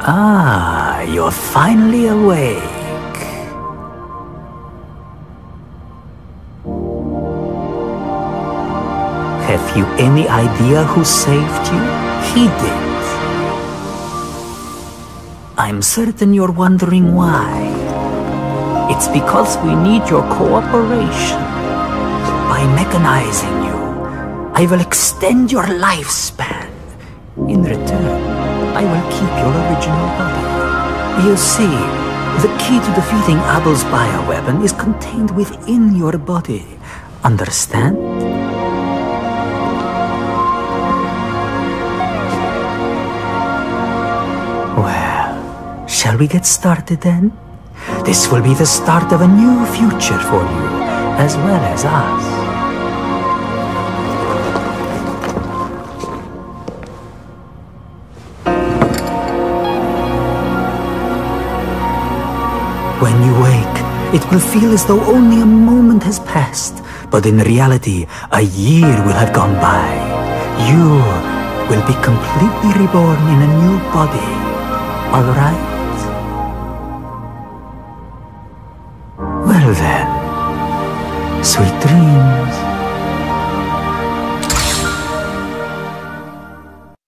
Ah, you're finally awake. Have you any idea who saved you? He did. I'm certain you're wondering why. It's because we need your cooperation. By mechanizing you, I will extend your lifespan. In return, I will keep your original body. You see, the key to defeating Abel's bioweapon is contained within your body. Understand? Well, shall we get started then? This will be the start of a new future for you, as well as us. When you wake, it will feel as though only a moment has passed, but in reality, a year will have gone by. You will be completely reborn in a new body, all right? Well then, sweet dreams.